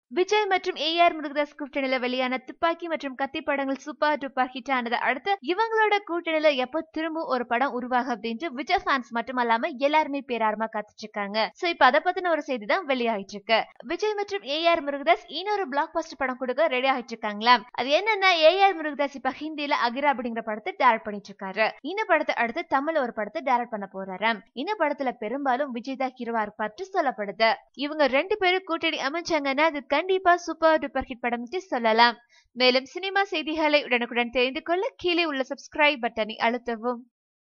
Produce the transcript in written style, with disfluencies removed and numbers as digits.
விஜய் மற்றும் ஏஆர் முருகதாஸ் கூட்டணியில வெளியான துப்பாக்கி மற்றும் கத்தி படங்கள் சூப்பர் டூப்பர் ஹிட் ஆனது அடுத்து இவங்களோட கூட்டணியில எப்போ திரும்ப ஒரு படம் உருவாக அப்படின்ட்டு விஜய் ஃபேன்ஸ் மட்டும் அல்லாம எல்லாருமே பேராரமா காத்துட்டு இருக்காங்க. சோ இப்ப அதை பத்தின ஒரு செய்தி தான் வெளியாயிட்டு இருக்கு. விஜய் மற்றும் ஏஆர் முருகதாஸ் இன்னொரு பிளாக் பஸ்டர் படம் கொடுக்க ரெடி ஆயிட்டு இருக்காங்களா. அது என்னன்னா ஏஆர் முருகதாஸ் இப்ப ஹிந்தியில அகிரா அப்படிங்கிற படத்தை டைரக்ட் பண்ணிட்டு இருக்காரு. இந்த படத்தை அடுத்து தமிழ் ஒரு படத்தை டைரக்ட் பண்ண போறாராம். இந்த படத்துல பெரும்பாலும் விஜய் தான் ஹீரோவா இருப்பாரு சொல்லப்படுது. இவங்க 2 பேரும் கூட்டணி அமைச்சாங்கன்னா அது கண்டிப்பா சூப்பர் டூப்பர் ஹிட் படம் சொல்லலாம். மேலும் சினிமா செய்திகளை உடனுக்குடன் தெரிந்து கொள்ள கீழே உள்ள சப்ஸ்கிரைப் பட்டனை அழுத்தவும்.